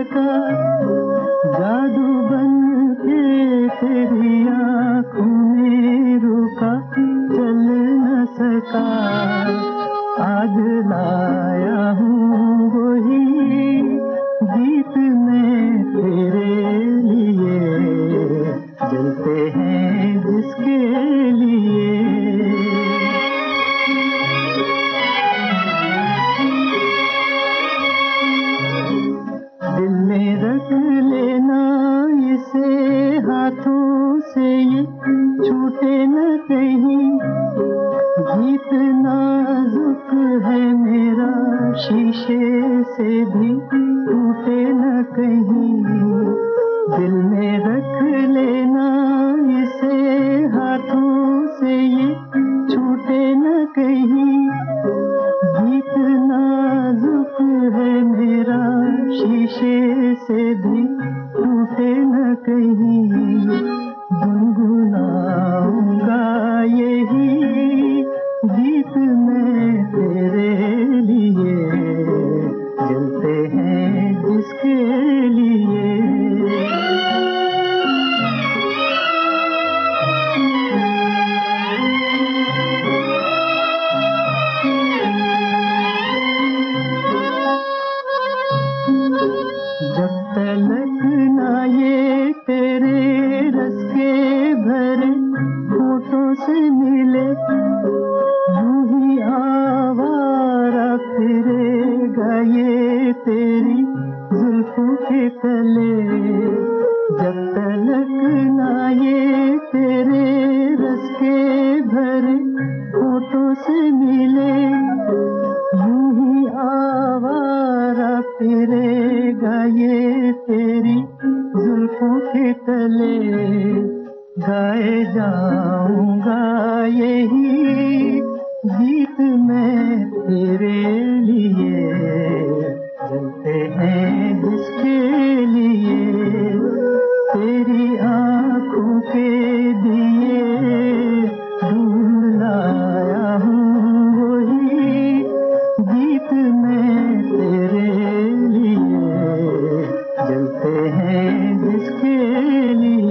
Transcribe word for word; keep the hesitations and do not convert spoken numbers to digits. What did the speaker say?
सका, जादू बन के तेरी आँखों में रुका, चल न सका। आज लाया हूँ वही गीत मैं तेरे लिए, जलते हैं जिसके लिए। दिल में रख लेना इसे हाथों से, ये छूटे न कहीं। गीत नाजुक है मेरा, शीशे से भी टूटे न कहीं। दिल में रख लेना इसे हाथों से, ये छूटे न कहीं। गीत नाजुक है मेरा, शीशे से भी टूटे न कहीं। गुनगुनाऊंगा यही गीत मैं तेरे लिए, जलते हैं जिसके लिए। जब तलक ना ये तेरे रस के भरे होठों से मिले, यूं ही आवारा फिरेगा ये तेरी जुल्फों के तले। जब तलक ना ये तेरे रस के भरे होठों से मिले, यूं ही आवारा फिरेगा ये तेरी जुल्फों के तले। गाए जाऊंगा यही गीत मैं तेरे लिए, जलते हैं जिसके लिए। तेरी आँखों के दिए ढूंढ लाया हूँ वही गीत मैं तेरे लिए, जलते हैं जिसके लिए।